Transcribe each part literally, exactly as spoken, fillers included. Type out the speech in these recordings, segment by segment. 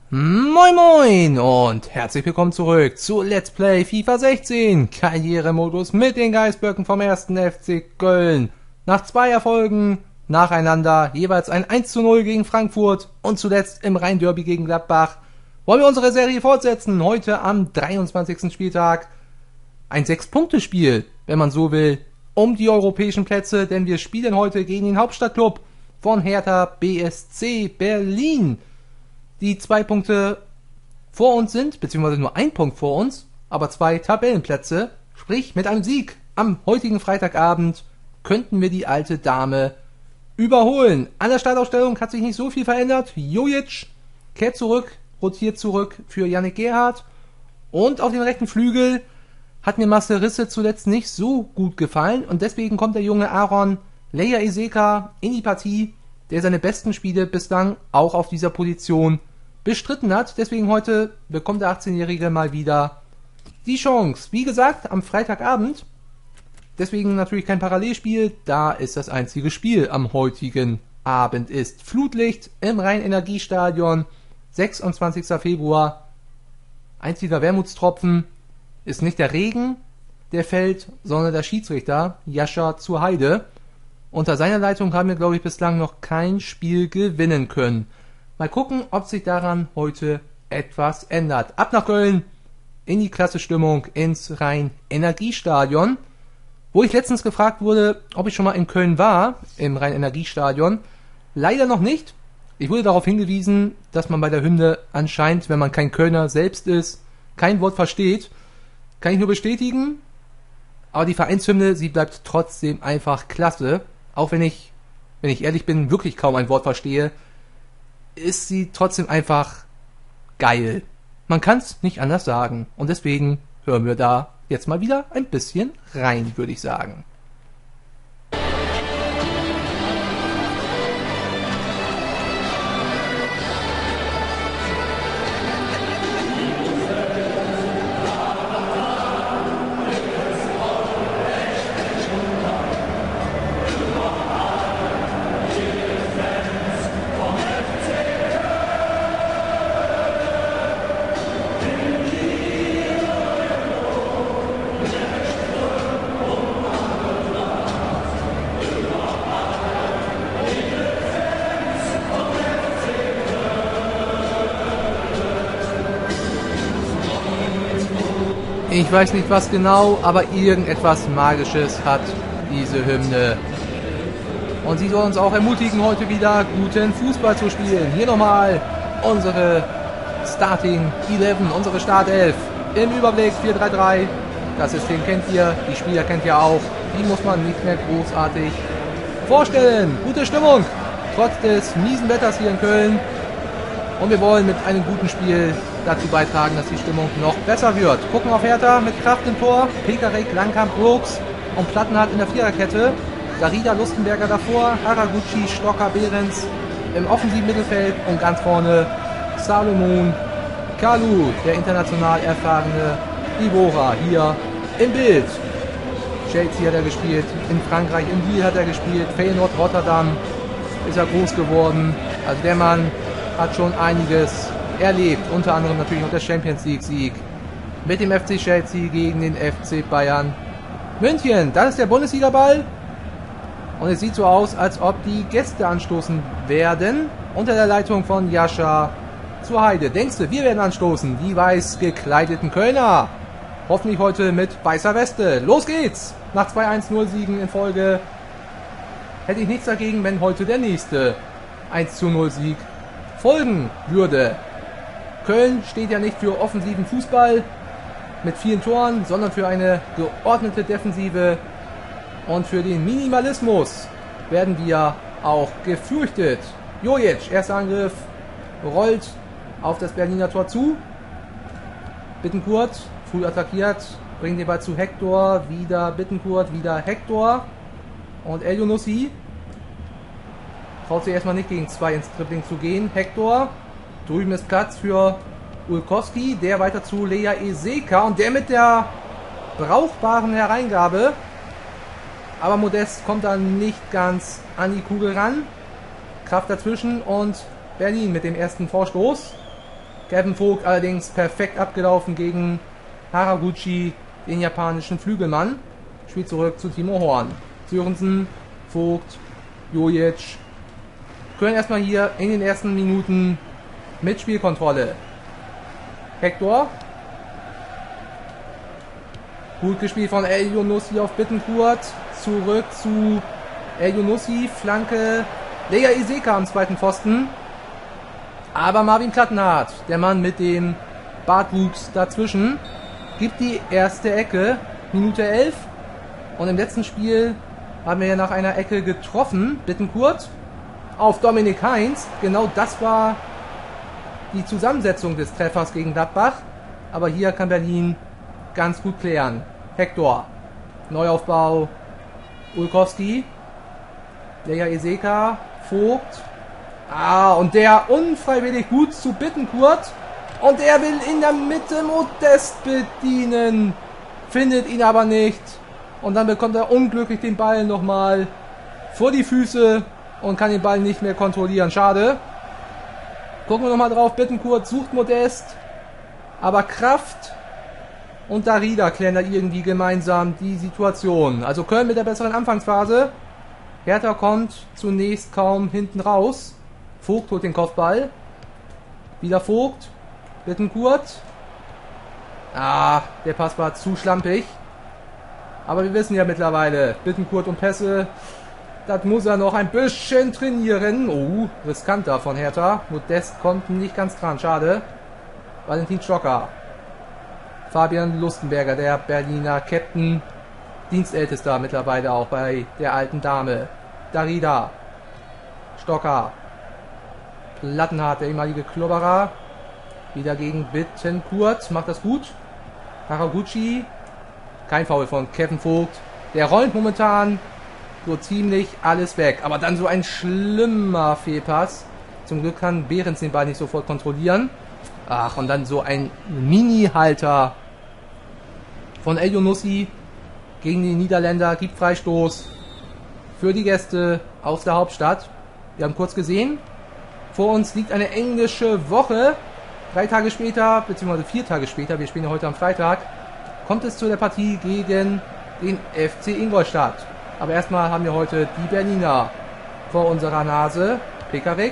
Moin Moin und herzlich willkommen zurück zu Let's Play FIFA sechzehn Karrieremodus mit den Geißböcken vom ersten F C Köln. Nach zwei Erfolgen nacheinander, jeweils ein eins zu null gegen Frankfurt und zuletzt im Rhein-Derby gegen Gladbach, wollen wir unsere Serie fortsetzen. Heute am dreiundzwanzigsten Spieltag ein sechs-Punkte-Spiel, wenn man so will, um die europäischen Plätze, denn wir spielen heute gegen den Hauptstadtklub von Hertha B S C Berlin. Die zwei Punkte vor uns sind, beziehungsweise nur ein Punkt vor uns, aber zwei Tabellenplätze. Sprich, mit einem Sieg am heutigen Freitagabend könnten wir die alte Dame überholen. An der Startaufstellung hat sich nicht so viel verändert. Jojic kehrt zurück, rotiert zurück für Yannick Gerhardt. Und auf dem rechten Flügel hat mir Marcel Risse zuletzt nicht so gut gefallen. Und deswegen kommt der junge Aaron Leia Iseka in die Partie, der seine besten Spiele bislang auch auf dieser Position bestritten hat. Deswegen heute bekommt der achtzehnjährige mal wieder die Chance. Wie gesagt, am Freitagabend. Deswegen natürlich kein Parallelspiel, da es das einzige Spiel am heutigen Abend ist. Flutlicht im Rhein-Energiestadion, sechsundzwanzigsten Februar. Einziger Wermutstropfen ist nicht der Regen, der fällt, sondern der Schiedsrichter Jascha zur Heide. Unter seiner Leitung haben wir, glaube ich, bislang noch kein Spiel gewinnen können. Mal gucken, ob sich daran heute etwas ändert. Ab nach Köln, in die klasse Stimmung, ins Rhein-Energiestadion. Wo ich letztens gefragt wurde, ob ich schon mal in Köln war, im Rhein-Energiestadion. Leider noch nicht. Ich wurde darauf hingewiesen, dass man bei der Hymne anscheinend, wenn man kein Kölner selbst ist, kein Wort versteht. Kann ich nur bestätigen. Aber die Vereinshymne, sie bleibt trotzdem einfach klasse. Auch wenn ich, wenn ich ehrlich bin, wirklich kaum ein Wort verstehe, ist sie trotzdem einfach geil. Man kann es nicht anders sagen. Und deswegen hören wir da jetzt mal wieder ein bisschen rein, würde ich sagen. Ich weiß nicht was genau, aber irgendetwas Magisches hat diese Hymne. Und sie soll uns auch ermutigen, heute wieder guten Fußball zu spielen. Hier nochmal unsere Starting elf, unsere Startelf. Im Überblick vier drei drei. Das System kennt ihr, die Spieler kennt ihr auch. Die muss man nicht mehr großartig vorstellen. Gute Stimmung, trotz des miesen Wetters hier in Köln. Und wir wollen mit einem guten Spiel dazu beitragen, dass die Stimmung noch besser wird. Gucken auf Hertha mit Kraft im Tor. Pekarek, Langkamp, Brooks und Plattenhardt in der Viererkette. Darida, Lustenberger davor. Haraguchi, Stocker, Behrens im offensiven Mittelfeld. Und ganz vorne Salomon Kalou, der international erfahrene Ibora hier im Bild. Chelsea hat er gespielt, in Frankreich, in Lille hat er gespielt. Feyenoord, Rotterdam ist er groß geworden. Also der Mann hat schon einiges erlebt, unter anderem natürlich auch der Champions League Sieg mit dem F C Chelsea gegen den F C Bayern München. Das ist der Bundesliga-Ball und es sieht so aus, als ob die Gäste anstoßen werden, unter der Leitung von Jascha zur Heide. Denkst du, wir werden anstoßen, die weiß gekleideten Kölner? Hoffentlich heute mit weißer Weste. Los geht's! Nach zwei eins null Siegen in Folge hätte ich nichts dagegen, wenn heute der nächste eins zu null Sieg folgen würde. Köln steht ja nicht für offensiven Fußball mit vielen Toren, sondern für eine geordnete Defensive und für den Minimalismus werden wir auch gefürchtet. Jojic, erster Angriff, rollt auf das Berliner Tor zu. Bittencourt, früh attackiert, bringt den Ball zu Hector, wieder Bittencourt, wieder Hector und El Younousi traut sich erstmal nicht gegen zwei ins Dribbling zu gehen. Hector, drüben ist Platz für Ulkowski, der weiter zu Leia Iseka und der mit der brauchbaren Hereingabe. Aber Modest kommt dann nicht ganz an die Kugel ran. Kraft dazwischen und Berlin mit dem ersten Vorstoß. Kevin Vogt allerdings perfekt abgelaufen gegen Haraguchi, den japanischen Flügelmann. Spielt zurück zu Timo Horn. Sörensen, Vogt, Jojic. Können erstmal hier in den ersten Minuten mit Spielkontrolle. Hector. Gut gespielt von El Younousi auf Bittencourt. Zurück zu El Younousi. Flanke. Leia Iseka am zweiten Pfosten. Aber Marvin Plattenhardt, der Mann mit dem Bartwuchs dazwischen, gibt die erste Ecke. Minute elf. Und im letzten Spiel haben wir ja nach einer Ecke getroffen. Bittencourt auf Dominik Heinz. Genau das war die Zusammensetzung des Treffers gegen Gladbach. Aber hier kann Berlin ganz gut klären. Hector. Neuaufbau. Ulkowski. Leia Iseka. Vogt. Ah, und der unfreiwillig gut zu Bittencourt. Und er will in der Mitte Modest bedienen. Findet ihn aber nicht. Und dann bekommt er unglücklich den Ball nochmal vor die Füße und kann den Ball nicht mehr kontrollieren. Schade. Gucken wir nochmal drauf. Bittencourt sucht Modest. Aber Kraft und Darida klären da irgendwie gemeinsam die Situation. Also Köln mit der besseren Anfangsphase. Hertha kommt zunächst kaum hinten raus. Vogt holt den Kopfball. Wieder Vogt. Bittencourt. Ah, der Pass war zu schlampig. Aber wir wissen ja mittlerweile, Bittencourt und Pässe, das muss er noch ein bisschen trainieren. Oh, riskanter von Hertha. Modest kommt nicht ganz dran, schade. Valentin Stocker. Fabian Lustenberger, der Berliner Captain. Dienstältester mittlerweile auch bei der alten Dame. Darida. Stocker. Plattenhardt, der ehemalige Klubberer. Wieder gegen Bittencourt. Macht das gut. Haraguchi. Kein Foul von Kevin Vogt. Der räumt momentan so ziemlich alles weg. Aber dann so ein schlimmer Fehlpass. Zum Glück kann Behrens den Ball nicht sofort kontrollieren. Ach, und dann so ein Mini-Halter von El Younousi gegen die Niederländer. Gibt Freistoß für die Gäste aus der Hauptstadt. Wir haben kurz gesehen, vor uns liegt eine englische Woche. Drei Tage später, beziehungsweise vier Tage später, wir spielen ja heute am Freitag, kommt es zu der Partie gegen den F C Ingolstadt. Aber erstmal haben wir heute die Berliner vor unserer Nase. Pekarik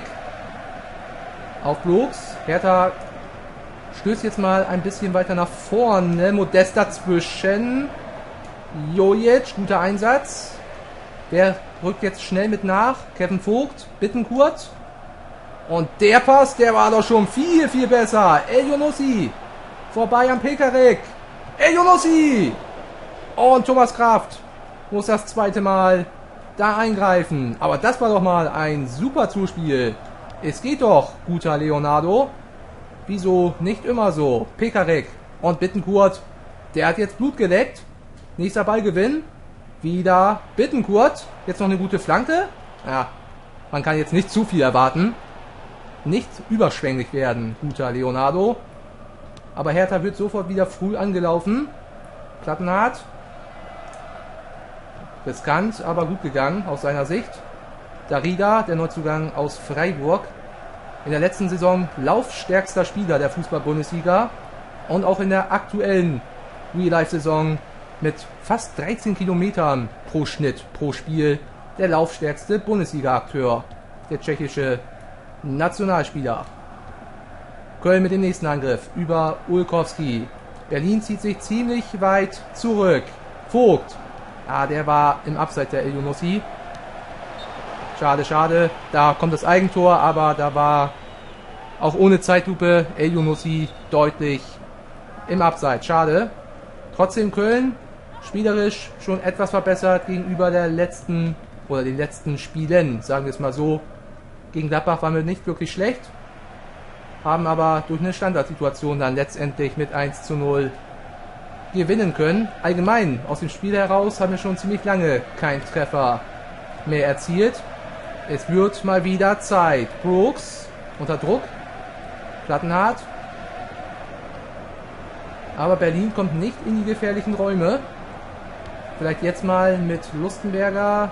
auf Bloks. Hertha stößt jetzt mal ein bisschen weiter nach vorne. Modest dazwischen. Jojic, guter Einsatz. Der rückt jetzt schnell mit nach. Kevin Vogt, Bittencourt. Und der Pass, der war doch schon viel, viel besser. El Younousi vorbei am Pekarik. El Younousi! Und Thomas Kraft muss das zweite Mal da eingreifen. Aber das war doch mal ein super Zuspiel. Es geht doch, guter Leonardo. Wieso nicht immer so? Pekarik und Bittencourt, der hat jetzt Blut geleckt. Nächster Ballgewinn. Wieder Bittencourt. Jetzt noch eine gute Flanke. Ja, man kann jetzt nicht zu viel erwarten. Nicht überschwänglich werden, guter Leonardo. Aber Hertha wird sofort wieder früh angelaufen. Plattenhardt. Riskant, aber gut gegangen aus seiner Sicht. Darida, der Neuzugang aus Freiburg. In der letzten Saison laufstärkster Spieler der Fußball-Bundesliga. Und auch in der aktuellen Real-Life-Saison mit fast dreizehn Kilometern pro Schnitt pro Spiel der laufstärkste Bundesliga-Akteur. Der tschechische Nationalspieler. Köln mit dem nächsten Angriff über Ulkowski. Berlin zieht sich ziemlich weit zurück. Vogt. Ah, der war im Abseits der El Younousi. Schade, schade. Da kommt das Eigentor, aber da war auch ohne Zeitlupe El Younousi deutlich im Abseits. Schade. Trotzdem Köln spielerisch schon etwas verbessert gegenüber der letzten oder den letzten Spielen, sagen wir es mal so. Gegen Gladbach waren wir nicht wirklich schlecht, haben aber durch eine Standardsituation dann letztendlich mit eins zu null gewinnen können. Allgemein aus dem Spiel heraus haben wir schon ziemlich lange keinen Treffer mehr erzielt. Es wird mal wieder Zeit. Brooks unter Druck. Plattenhardt. Aber Berlin kommt nicht in die gefährlichen Räume. Vielleicht jetzt mal mit Lustenberger,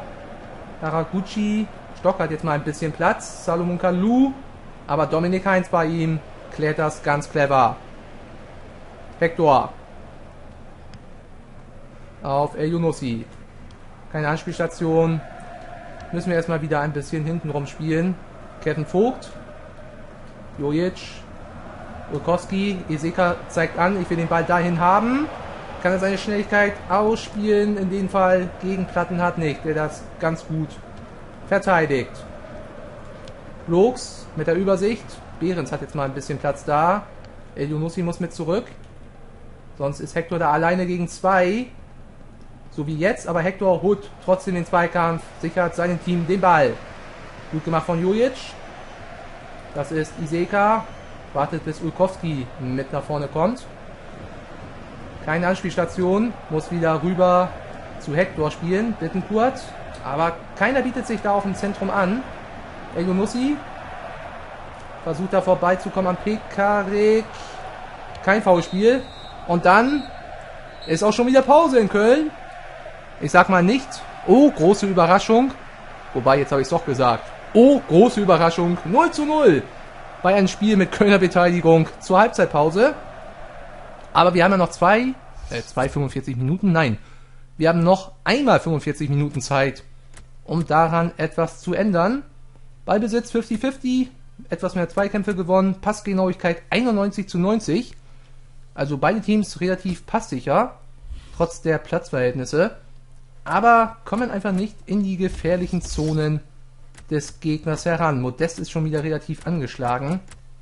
Haraguchi. Stock hat jetzt mal ein bisschen Platz. Salomon Kalou. Aber Dominik Heinz bei ihm klärt das ganz clever. Hector. Auf Elyounoussi. Keine Anspielstation. Müssen wir erstmal wieder ein bisschen hintenrum spielen. Kevin Vogt. Jojic. Ulkowski. Iseka zeigt an, ich will den Ball dahin haben. Kann er seine Schnelligkeit ausspielen. In dem Fall gegen Plattenhardt nicht, der das ganz gut verteidigt. Bloks mit der Übersicht. Behrens hat jetzt mal ein bisschen Platz da. Elyounoussi muss mit zurück. Sonst ist Hector da alleine gegen zwei. So wie jetzt, aber Hector holt trotzdem den Zweikampf, sichert seinem Team den Ball. Gut gemacht von Jojic. Das ist Iseka. Wartet, bis Ulkowski mit nach vorne kommt. Keine Anspielstation. Muss wieder rüber zu Hector spielen. Bittencourt. Aber keiner bietet sich da auf dem Zentrum an. Elyounoussi versucht da vorbeizukommen an Pekarek. Kein Foulspiel. Und dann ist auch schon wieder Pause in Köln. Ich sag mal nicht, oh, große Überraschung. Wobei, jetzt habe ich es doch gesagt. Oh, große Überraschung. null zu null bei einem Spiel mit Kölner Beteiligung zur Halbzeitpause. Aber wir haben ja noch zwei, äh, zwei fünfundvierzig Minuten. Nein, wir haben noch einmal fünfundvierzig Minuten Zeit, um daran etwas zu ändern. Ballbesitz fünfzig fünfzig, etwas mehr Zweikämpfe gewonnen, Passgenauigkeit einundneunzig zu neunzig. Also beide Teams relativ passsicher, trotz der Platzverhältnisse. Aber kommen einfach nicht in die gefährlichen Zonen des Gegners heran. Modest ist schon wieder relativ angeschlagen.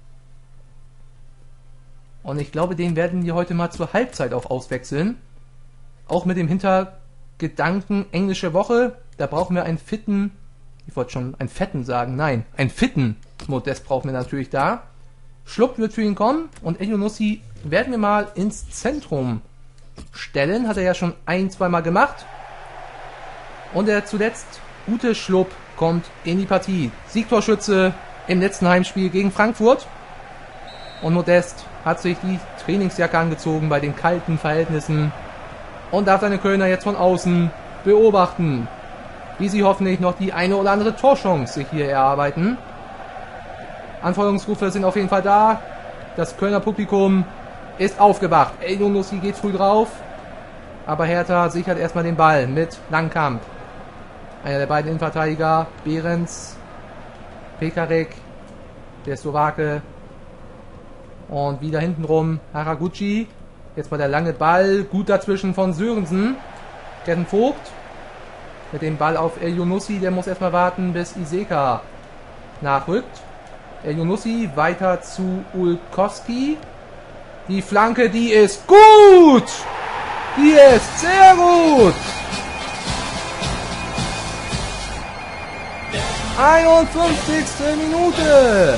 Und ich glaube, den werden wir heute mal zur Halbzeit auch auswechseln. Auch mit dem Hintergedanken englische Woche. Da brauchen wir einen fitten, ich wollte schon einen fetten sagen, nein, einen fitten Modest brauchen wir natürlich da. Schlupp wird für ihn kommen und Elyounoussi werden wir mal ins Zentrum stellen. Hat er ja schon ein, zweimal gemacht. Und der zuletzt gute Schlupp kommt in die Partie. Siegtorschütze im letzten Heimspiel gegen Frankfurt. Und Modest hat sich die Trainingsjacke angezogen bei den kalten Verhältnissen und darf seine Kölner jetzt von außen beobachten, wie sie hoffentlich noch die eine oder andere Torchance sich hier erarbeiten. Anfeuerungsrufe sind auf jeden Fall da. Das Kölner Publikum ist aufgewacht. Elyounoussi geht früh drauf, aber Hertha sichert erstmal den Ball mit Langkamp. Einer der beiden Innenverteidiger, Behrens, Pekarek, der Slowake. Und wieder hintenrum Haraguchi. Jetzt mal der lange Ball. Gut dazwischen von Sörensen. Kevin Vogt. Mit dem Ball auf Elyounoussi. Der muss erstmal warten, bis Iseka nachrückt. Elyounoussi weiter zu Ulkowski. Die Flanke, die ist gut! Die ist sehr gut! einundfünfzigste Minute!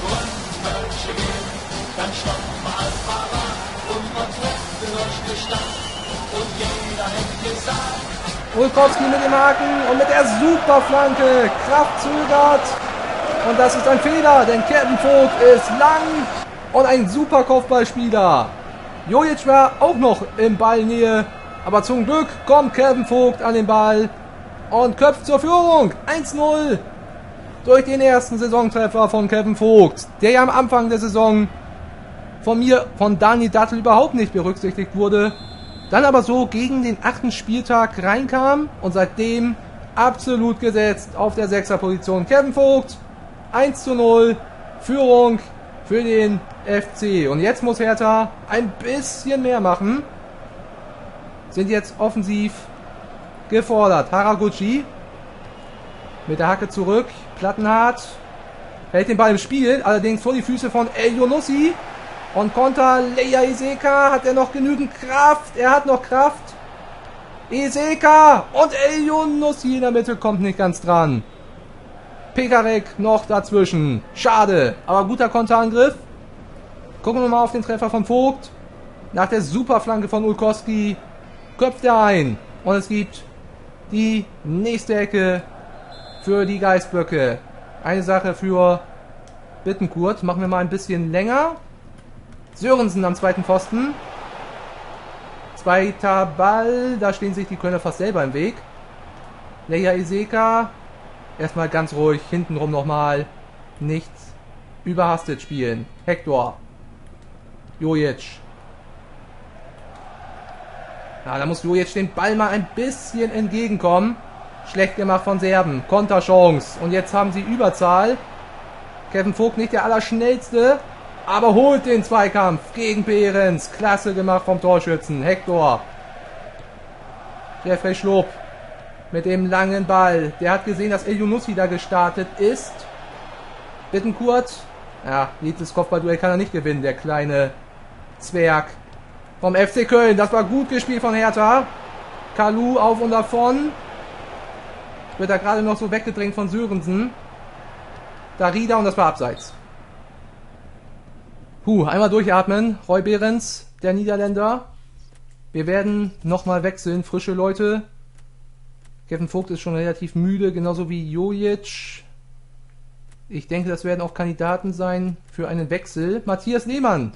Dann stoppen wir als Fahrer und man trifft durch die Stadt und jeder hätte gesagt. Ulkowski mit dem Haken und mit der Superflanke. Kraft zögert und das ist ein Fehler, denn Kevin Vogt ist lang und ein super Kopfballspieler. Jojic war auch noch in Ballnähe, aber zum Glück kommt Kevin Vogt an den Ball und köpft zur Führung. eins zu null durch den ersten Saisontreffer von Kevin Vogt, der ja am Anfang der Saison von mir, von Daniel Dattel überhaupt nicht berücksichtigt wurde, dann aber so gegen den achten Spieltag reinkam und seitdem absolut gesetzt auf der Sechserposition. Kevin Vogt, eins zu null, Führung für den F C. Und jetzt muss Hertha ein bisschen mehr machen. Sind jetzt offensiv gefordert. Haraguchi mit der Hacke zurück. Plattenhardt hält den Ball im Spiel, allerdings vor die Füße von Elyounoussi. Und Konter, Leia Iseka, hat er noch genügend Kraft? Er hat noch Kraft. Iseka und Elyounoussi in der Mitte kommt nicht ganz dran. Pekarek noch dazwischen. Schade, aber guter Konterangriff. Gucken wir mal auf den Treffer von Vogt. Nach der Superflanke von Ulkowski köpft er ein. Und es gibt die nächste Ecke für die Geißböcke. Eine Sache für Bittencourt. Machen wir mal ein bisschen länger. Sörensen am zweiten Pfosten. Zweiter Ball. Da stehen sich die Kölner fast selber im Weg. Leia Iseka. Erstmal ganz ruhig. Hintenrum nochmal. Nichts überhastet spielen. Hector. Jojic. Ja, da muss Jojic den Ball mal ein bisschen entgegenkommen. Schlecht gemacht von Serben. Konterchance. Und jetzt haben sie Überzahl. Kevin Vogt nicht der Allerschnellste, aber holt den Zweikampf gegen Behrens. Klasse gemacht vom Torschützen. Hector. Jeffrey Schlupp mit dem langen Ball. Der hat gesehen, dass Elyounoussi da gestartet ist. Bittencourt. Ja, dieses Kopfballduell kann er nicht gewinnen, der kleine Zwerg vom F C Köln. Das war gut gespielt von Hertha. Kalou auf und davon. Wird er gerade noch so weggedrängt von Sörensen. Darida und das war abseits. Puh, einmal durchatmen. Roy Behrens, der Niederländer. Wir werden nochmal wechseln, frische Leute. Kevin Vogt ist schon relativ müde, genauso wie Jojic. Ich denke, das werden auch Kandidaten sein für einen Wechsel. Matthias Lehmann.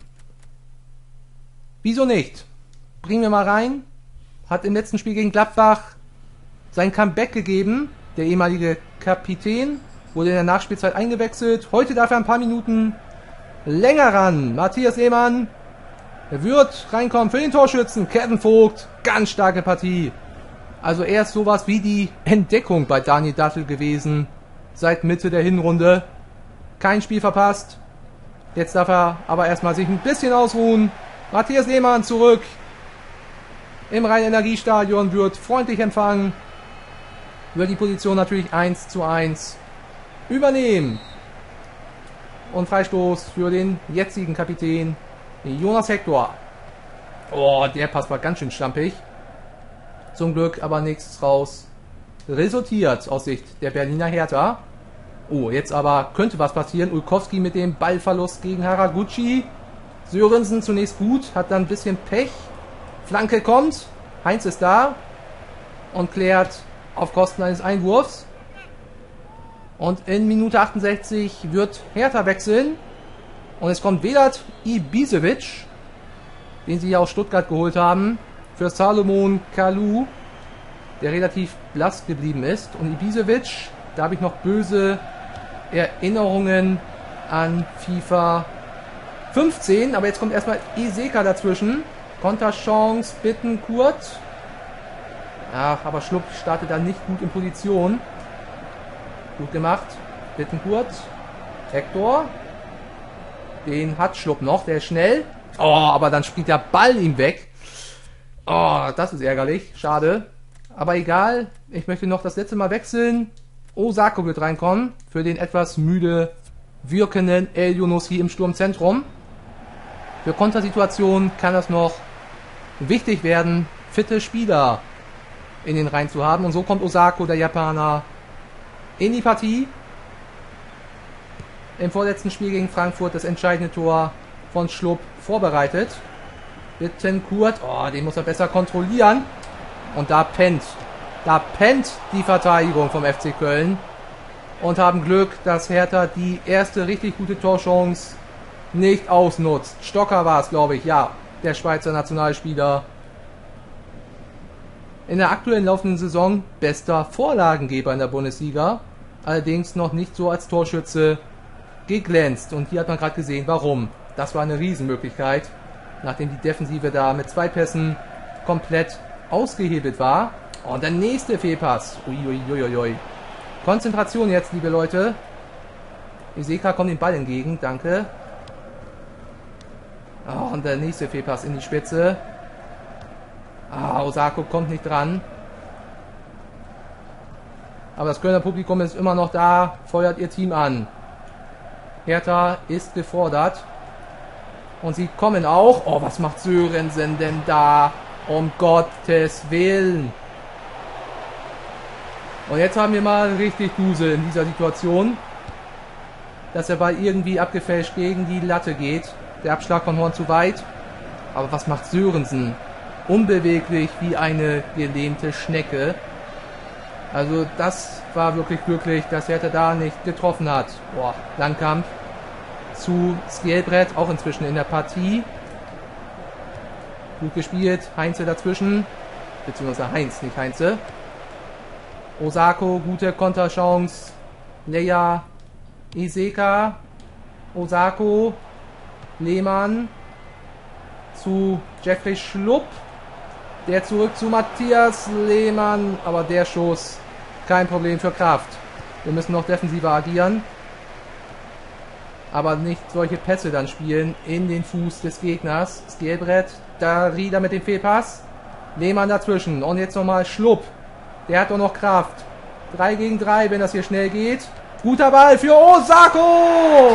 Wieso nicht? Bringen wir mal rein. Hat im letzten Spiel gegen Gladbach sein Comeback gegeben. Der ehemalige Kapitän wurde in der Nachspielzeit eingewechselt. Heute darf er ein paar Minuten länger ran. Matthias Lehmann wird reinkommen für den Torschützen. Kevin Vogt. Ganz starke Partie. Also er ist sowas wie die Entdeckung bei Daniel Dattel gewesen. Seit Mitte der Hinrunde. Kein Spiel verpasst. Jetzt darf er aber erstmal sich ein bisschen ausruhen. Matthias Lehmann zurück im Rhein-Energiestadion, wird freundlich empfangen. Wird die Position natürlich eins zu eins übernehmen. Und Freistoß für den jetzigen Kapitän Jonas Hector. Oh, der Pass war ganz schön schlampig. Zum Glück aber nichts raus resultiert aus Sicht der Berliner Hertha. Oh, jetzt aber könnte was passieren. Ulkowski mit dem Ballverlust gegen Haraguchi. Sörensen zunächst gut, hat dann ein bisschen Pech. Flanke kommt. Heinz ist da und klärt auf Kosten eines Einwurfs. Und in Minute achtundsechzig wird Hertha wechseln. Und es kommt Vedat Ibisevic, den sie ja aus Stuttgart geholt haben, für Salomon Kalou, der relativ blass geblieben ist. Und Ibisevic, da habe ich noch böse Erinnerungen an FIFA fünfzehn. Aber jetzt kommt erstmal Iseka dazwischen. Konterchance, Bittencourt. Ja, aber Schlupp startet da nicht gut in Position. Gut gemacht. Bittencourt. Hector. Den hat Schlupp noch. Der ist schnell. Oh, aber dann springt der Ball ihm weg. Oh, das ist ärgerlich. Schade. Aber egal. Ich möchte noch das letzte Mal wechseln. Osako wird reinkommen. Für den etwas müde wirkenden Elyounoussi im Sturmzentrum. Für Kontersituationen kann das noch wichtig werden, fitte Spieler in den Reihen zu haben. Und so kommt Osako, der Japaner, in die Partie. Im vorletzten Spiel gegen Frankfurt das entscheidende Tor von Schlupp vorbereitet. Bittencourt, oh, den muss er besser kontrollieren. Und da pennt, da pennt die Verteidigung vom F C Köln. Und haben Glück, dass Hertha die erste richtig gute Torchance nicht ausnutzt. Stocker war es, glaube ich, ja, der Schweizer Nationalspieler. In der aktuellen laufenden Saison bester Vorlagengeber in der Bundesliga. Allerdings noch nicht so als Torschütze geglänzt. Und hier hat man gerade gesehen, warum. Das war eine Riesenmöglichkeit, nachdem die Defensive da mit zwei Pässen komplett ausgehebelt war. Und der nächste Fehlpass. Uiuiuiui. Konzentration jetzt, liebe Leute. Iseka kommt den Ball entgegen, danke. Oh, und der nächste Fehlpass in die Spitze. Ah, Osako kommt nicht dran. Aber das Kölner Publikum ist immer noch da, feuert ihr Team an. Hertha ist gefordert. Und sie kommen auch. Oh, was macht Sörensen denn da? Um Gottes Willen. Und jetzt haben wir mal richtig Dusel in dieser Situation. Dass der Ball irgendwie abgefälscht gegen die Latte geht. Der Abschlag von Horn zu weit. Aber was macht Sörensen? Unbeweglich wie eine gelähmte Schnecke. Also das war wirklich glücklich, dass Hertha da nicht getroffen hat. Boah, Langkamp zu Skjelbrett, auch inzwischen in der Partie. Gut gespielt, Heinze dazwischen. Beziehungsweise Heinz, nicht Heinze. Osako, gute Konterchance. Leia, Iseka, Osako, Lehmann. zu Jeffrey Schlupp. Der zurück zu Matthias Lehmann. Aber der Schuss, kein Problem für Kraft. Wir müssen noch defensiver agieren. Aber nicht solche Pässe dann spielen in den Fuß des Gegners. Skelbrett, da Rieder mit dem Fehlpass. Lehmann dazwischen. Und jetzt nochmal Schlupp. Der hat doch noch Kraft. drei gegen drei, wenn das hier schnell geht. Guter Ball für Osako!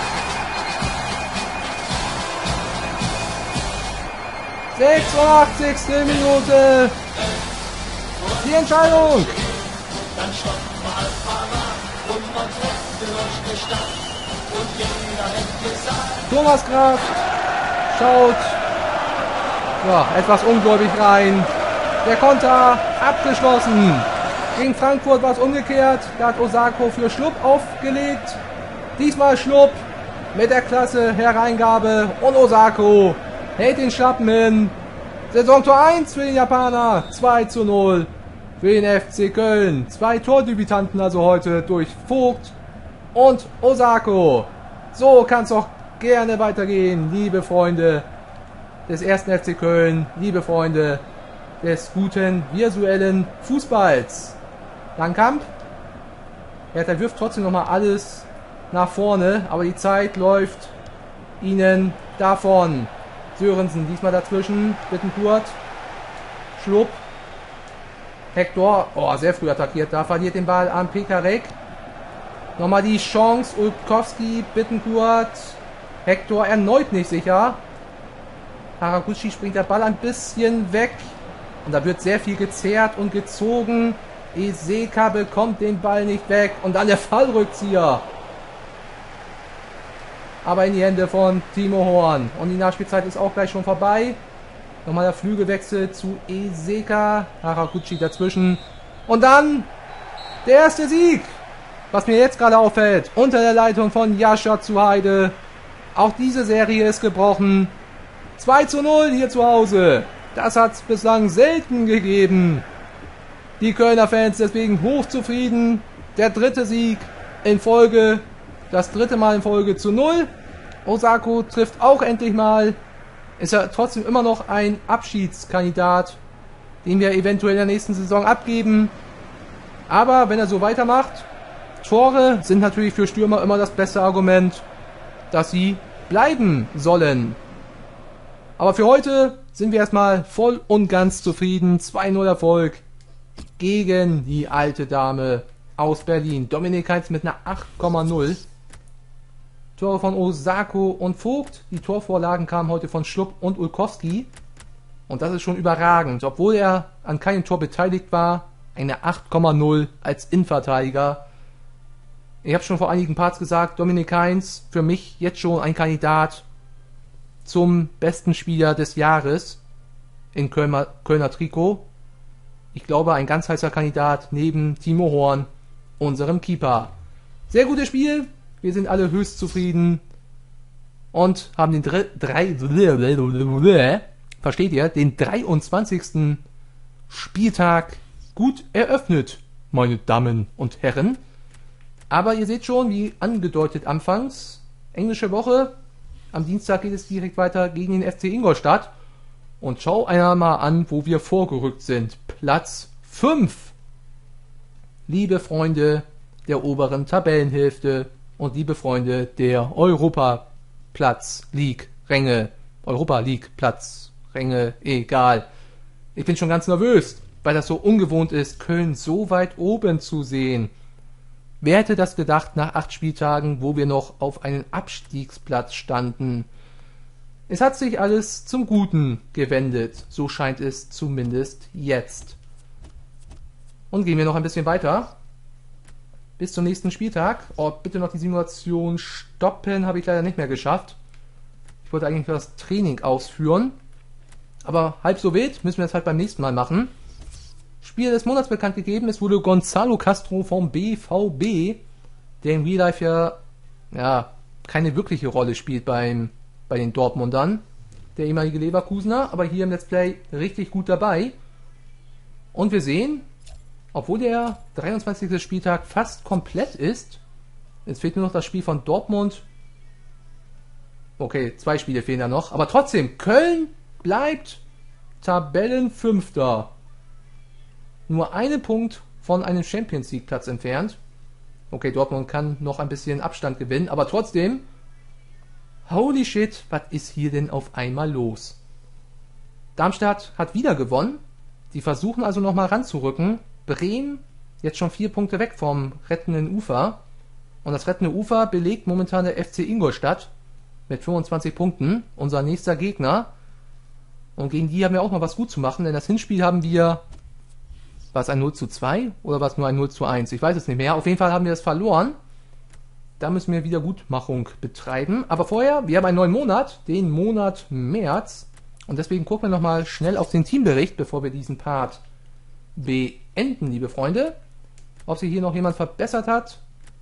sechsundachtzigste Minute. Die Entscheidung. Dann stoppt mal parat und man trifft durch die Stadt. Und jeder hätte gesagt, Thomas Kraft schaut ja, etwas ungläubig rein. Der Konter abgeschlossen. Gegen Frankfurt war es umgekehrt. Da hat Osako für Schlupp aufgelegt. Diesmal Schlupp mit der klasse Hereingabe. Und Osako hält den Schlappen hin. Saisontor eins für den Japaner. zwei zu null für den F C Köln. Zwei Tordebütanten also heute durch Vogt und Osako. So kann es doch gerne weitergehen, liebe Freunde des ersten F C Köln, liebe Freunde des guten visuellen Fußballs. Langkamp. Hertha wirft trotzdem nochmal alles nach vorne, aber die Zeit läuft ihnen davon. Sörensen diesmal dazwischen, Bittenkurt, Schlupp, Hector, oh, sehr früh attackiert, da verliert den Ball an Pekarek. Nochmal die Chance, Ulkowski, Bittenkurt, Hector erneut nicht sicher. Haraguchi springt der Ball ein bisschen weg und da wird sehr viel gezerrt und gezogen. Iseka bekommt den Ball nicht weg und dann der Fallrückzieher. Aber in die Hände von Timo Horn. Und die Nachspielzeit ist auch gleich schon vorbei. Nochmal der Flügelwechsel zu Iseka. Haraguchi dazwischen. Und dann der erste Sieg. Was mir jetzt gerade auffällt. Unter der Leitung von Jascha Zuheide. Auch diese Serie ist gebrochen. zwei zu null hier zu Hause. Das hat es bislang selten gegeben. Die Kölner Fans deswegen hochzufrieden. Der dritte Sieg in Folge. Das dritte Mal in Folge zu null. Osako trifft auch endlich mal. Ist ja trotzdem immer noch ein Abschiedskandidat, den wir eventuell in der nächsten Saison abgeben. Aber wenn er so weitermacht, Tore sind natürlich für Stürmer immer das beste Argument, dass sie bleiben sollen. Aber für heute sind wir erstmal voll und ganz zufrieden. zwei null Erfolg gegen die alte Dame aus Berlin. Dominik Heinz mit einer acht Komma null. Tore von Osako und Vogt. Die Torvorlagen kamen heute von Schlupp und Ulkowski. Und das ist schon überragend. Obwohl er an keinem Tor beteiligt war, eine acht Komma null als Innenverteidiger. Ich habe schon vor einigen Parts gesagt, Dominik Heinz für mich jetzt schon ein Kandidat zum besten Spieler des Jahres in Kölner, Kölner Trikot. Ich glaube, ein ganz heißer Kandidat neben Timo Horn, unserem Keeper. Sehr gutes Spiel. Wir sind alle höchst zufrieden und haben den drei, drei, versteht ihr, den dreiundzwanzigsten Spieltag gut eröffnet, meine Damen und Herren. Aber ihr seht schon, wie angedeutet anfangs, englische Woche. Am Dienstag geht es direkt weiter gegen den F C Ingolstadt. Und schau einer mal an, wo wir vorgerückt sind. Platz fünf. Liebe Freunde der oberen Tabellenhälfte und liebe Freunde der Europa-Platz, League, Ränge, Europa League, Platz, Ränge, egal. Ich bin schon ganz nervös, weil das so ungewohnt ist, Köln so weit oben zu sehen. Wer hätte das gedacht nach acht Spieltagen, wo wir noch auf einen Abstiegsplatz standen? Es hat sich alles zum Guten gewendet, so scheint es zumindest jetzt. Und gehen wir noch ein bisschen weiter. Bis zum nächsten Spieltag. Oh, bitte noch die Simulation stoppen, habe ich leider nicht mehr geschafft. Ich wollte eigentlich das Training ausführen. Aber halb so wild, müssen wir das halt beim nächsten Mal machen. Spieler des Monats bekannt gegeben. Es wurde Gonzalo Castro vom B V B, der in Real Life ja, ja keine wirkliche Rolle spielt beim, bei den Dortmundern. Der ehemalige Leverkusener, aber hier im Let's Play richtig gut dabei. Und wir sehen, obwohl der dreiundzwanzigste Spieltag fast komplett ist, es fehlt nur noch das Spiel von Dortmund Okay, zwei Spiele fehlen da noch. Aber trotzdem, Köln bleibt Tabellenfünfter. Nur einen Punkt von einem Champions League Platz entfernt. Okay, Dortmund kann noch ein bisschen Abstand gewinnen, aber trotzdem, holy shit, was ist hier denn auf einmal los? Darmstadt hat wieder gewonnen. Die versuchen also nochmal ranzurücken. Bremen jetzt schon vier Punkte weg vom rettenden Ufer. Und das rettende Ufer belegt momentan der F C Ingolstadt mit fünfundzwanzig Punkten. Unser nächster Gegner. Und gegen die haben wir auch noch was gut zu machen, denn das Hinspiel haben wir... War es ein null zu zwei oder war es nur ein null zu eins? Ich weiß es nicht mehr. Auf jeden Fall haben wir es verloren. Da müssen wir Wiedergutmachung betreiben. Aber vorher, wir haben einen neuen Monat, den Monat März. Und deswegen gucken wir nochmal schnell auf den Teambericht, bevor wir diesen Part beenden, liebe Freunde. Ob sich hier noch jemand verbessert hat.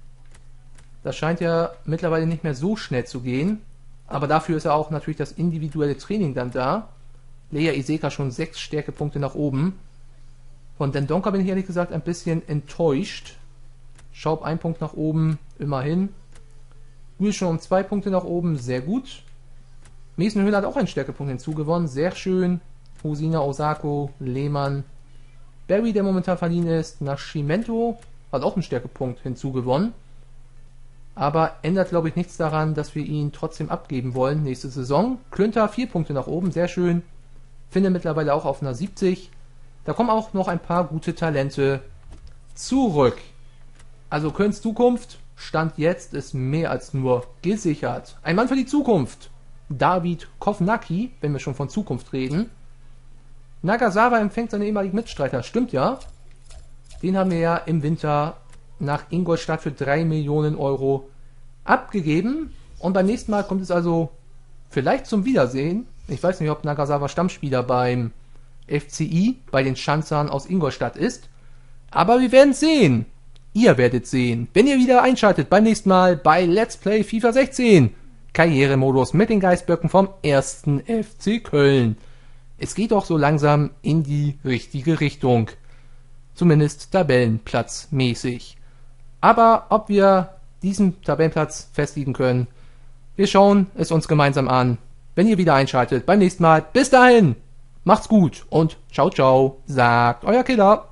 Das scheint ja mittlerweile nicht mehr so schnell zu gehen. Aber dafür ist ja auch natürlich das individuelle Training dann da. Lea Iseka schon sechs Stärkepunkte nach oben. Von Dendonka bin ich ehrlich gesagt ein bisschen enttäuscht. Schaub ein Punkt nach oben, immerhin. Uhl schon um zwei Punkte nach oben, sehr gut. Miesenhöhler hat auch einen Stärkepunkt hinzugewonnen, sehr schön. Hosina, Osako, Lehmann. Barry, der momentan verliehen ist, Nascimento hat auch einen Stärkepunkt hinzugewonnen. Aber ändert, glaube ich, nichts daran, dass wir ihn trotzdem abgeben wollen nächste Saison. Klünter, vier Punkte nach oben, sehr schön. Finde mittlerweile auch auf einer siebzig. Da kommen auch noch ein paar gute Talente zurück. Also Kölns Zukunft, Stand jetzt, ist mehr als nur gesichert. Ein Mann für die Zukunft. David Kovnacki, wenn wir schon von Zukunft reden. Nagasawa empfängt seine ehemaligen Mitstreiter, stimmt ja. Den haben wir ja im Winter nach Ingolstadt für drei Millionen Euro abgegeben. Und beim nächsten Mal kommt es also vielleicht zum Wiedersehen. Ich weiß nicht, ob Nagasawa Stammspieler beim F C I, bei den Schanzern aus Ingolstadt ist. Aber wir werden sehen. Ihr werdet sehen, wenn ihr wieder einschaltet beim nächsten Mal bei Let's Play FIFA sechzehn. Karrieremodus mit den Geißböcken vom ersten F C Köln. Es geht doch so langsam in die richtige Richtung. Zumindest tabellenplatzmäßig. Aber ob wir diesen Tabellenplatz festigen können, wir schauen es uns gemeinsam an, wenn ihr wieder einschaltet beim nächsten Mal. Bis dahin, macht's gut und ciao ciao, sagt euer Killer.